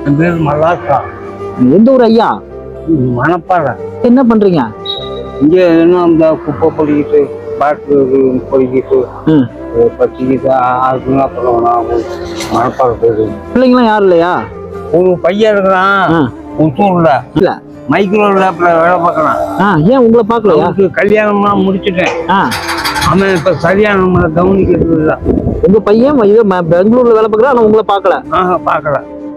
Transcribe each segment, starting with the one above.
என் பேர் மல்லாக்கா. எந்த ஊர் ஐயா? மணப்பாறை. என்ன பண்றீங்க இங்கே? என்ன அந்த குப்பை பொடிக்கிட்டு பாட்டு பொடிக்கிட்டு பச்சிக்கிட்டு ஆறுக்குன்னா அப்புறம் மணப்பாறை போயிடு. பிள்ளைங்களாம் யாரும் இல்லையா? ஒரு பையன் இருக்கிறான் உத்தூர்ல, இல்ல மைக்ரோ லேப்ல வேலை பார்க்கறான். ஏன் உங்களை பார்க்கலையா? கல்யாணம்லாம் முடிச்சுட்டேன். அவன் இப்ப சரியான நம்மளை கவனிக்கிறது இல்லை. உங்க பையன் இது பெங்களூர்ல வேலை பார்க்கறா, ஆனா உங்களை பார்க்கல? பார்க்கல.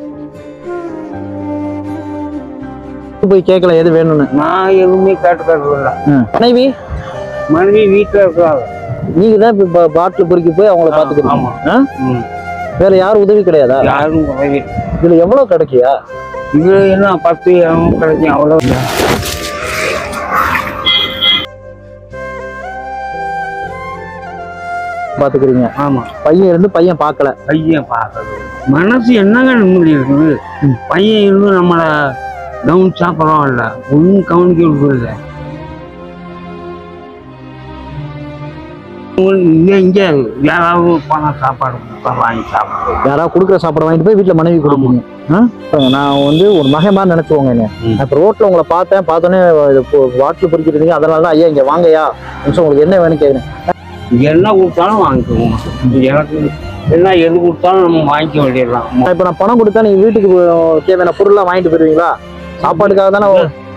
போய் கேட்கல எது வேணும்னு? நான் எதுவுமே கேட்டுக்கிறது இல்லை. மனைவி வீட்டுல இருக்கிறாங்க. நீங்க தான் இப்ப பாட்டில் பொறுக்கி போய் அவங்கள பாத்துக்கிறீங்க. வேற யாரும் உதவி கிடையாதா? யாரும் உதவி. இதுல எவ்வளவு கிடைக்கியா? இது என்ன 10 கிடைக்கும், அவ்வளவு. பாத்துக்கிறீங்க. ஆமா. பையன் இருந்து பையன் பார்க்கல. பையன் பார்க்கறது மனசு என்னங்க நிம்மதி இருக்குது? பையன் இருந்து நம்மள கவனிச்சா பரவாயில்ல, ஒன்றும் கவனிக்க இல்லை. இங்க யாராவது பணம் சாப்பாடு வாங்கி சாப்பிடுவோம். யாராவது கொடுக்குற சாப்பாடு வாங்கிட்டு போய் வீட்டுல மனைவி கொடுப்பீங்க. நான் வந்து ஒரு மகன் மாதிரி நினைச்சுவோங்க. இப்ப ரோட்ல உங்களை பார்த்தோன்னே வாட்டில் பொறிக்கிறீங்க, அதனாலதான் ஐயா இங்க வாங்கயா உங்களுக்கு என்ன வேணும் கேட்குறேன். என்ன கொடுத்தாலும் வாங்கிக்குவோம். எனக்கு என்ன எது கொடுத்தாலும் நம்ம வாங்கிக்க வேண்டியதுதான். இப்ப நான் பணம் கொடுத்தா நீங்க வீட்டுக்கு தேவையான பொருள்லாம் வாங்கிட்டு போயிருவீங்களா? சாப்பாடுக்காக தானே.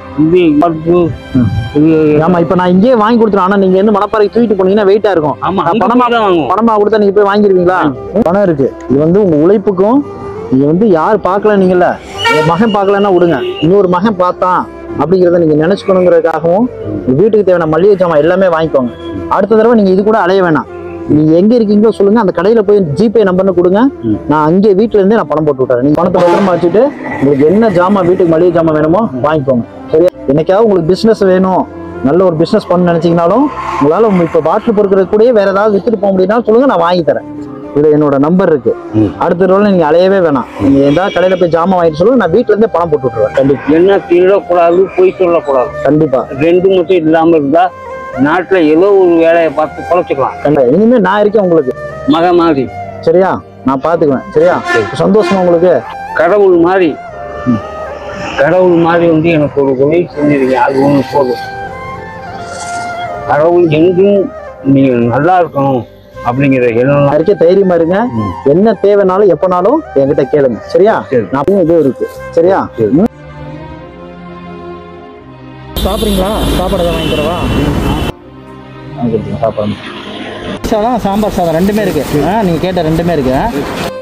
ஆமா, இப்ப நான் இங்கேயே வாங்கி கொடுத்துருவேன். ஆனா நீங்க என்ன மணப்பாறைக்கு தூக்கிட்டு போனீங்கன்னா வெயிட்டா இருக்கும். பணமா கொடுத்தா நீங்க போய் வாங்கிருவீங்களா? பணம் இருக்கு. இது வந்து உங்க உழைப்புக்கும் நீங்க வந்து யார் பார்க்கல, நீங்கல்ல மகன் பார்க்கலன்னா விடுங்க, இன்னொரு மகன் பார்த்தான் அப்படிங்கிறத நீங்க நினைச்சுக்கணுங்கிறதுக்காகவும் வீட்டுக்கு தேவையான மளிகை ஜாமான் எல்லாமே வாங்கிக்கோங்க. அடுத்த தடவை நீங்க இது கூட அலைய வேணாம். நீங்க எங்க இருக்கீங்களோ சொல்லுங்க, அந்த கடையில போய் ஜிபே நம்பர்னு கொடுங்க. நான் அங்கே வீட்டுல இருந்தே நான் பணம் போட்டு விட்டுறேன். நீங்க பணத்தை பத்திரமா வச்சுட்டு உங்களுக்கு என்ன ஜாமான் வீட்டுக்கு மளிகை ஜாமான் வேணுமோ வாங்கிக்கோங்க. சரியா? என்னைக்காவது உங்களுக்கு பிசினஸ் வேணும், நல்ல ஒரு பிசினஸ் பண்ண நினைச்சீங்கனாலும் உங்களால இப்ப பாட்டில் பொறுக்கிறது கூட வேற ஏதாவது வித்துட்டு போக முடியும்னா சொல்லுங்க, நான் வாங்கி தரேன். இதுல என்னோட நம்பர் இருக்கு. அடுத்த தடவை நீங்க அலையவே வேணாம். நீங்க ஏதாவது கடையில போய் ஜாமான் வாங்கிட்டு சொல்லுங்க, நான் வீட்டுல இருந்தே பணம் போட்டு விட்டுருவேன். கண்டிப்பா. என்ன திருடக்கூடாது, போய் சொல்லக்கூடாது. கண்டிப்பா. ரெண்டு மட்டும் இல்லாம இருந்தா நாட்டுல ஏதோ ஒரு வேலையை பார்த்து குறைச்சிக்கலாம். கண்டிப்பா. இனிமே நான் இருக்கேன் உங்களுக்கு மக மாதிரி. சரியா? நான் பாத்துக்குவேன். சரியா? சந்தோஷமா உங்களுக்கு? கடவுள் மாதிரி. கடவுள் மாதிரி வந்து எனக்கு ஒரு உதவி செஞ்சிருக்கீங்க, அது ஒண்ணு போதும். கடவுள் எங்கும் நீங்க நல்லா இருக்கணும் அப்படிங்கிற எண்ணம் இருக்க. தைரியமா இருங்க. என்ன தேவைனாலும் எப்பனாலும் என்கிட்ட கேளுங்க. சரியா? நான் இது இருக்கு. சரியா? சாப்பிட்றீங்களா? சாப்பாடு வாங்கி தரவா? சாப்பாடு சாம்பார் சாதம் ரெண்டுமே இருக்கு. நீங்க கேட்ட ரெண்டுமே இருக்கு.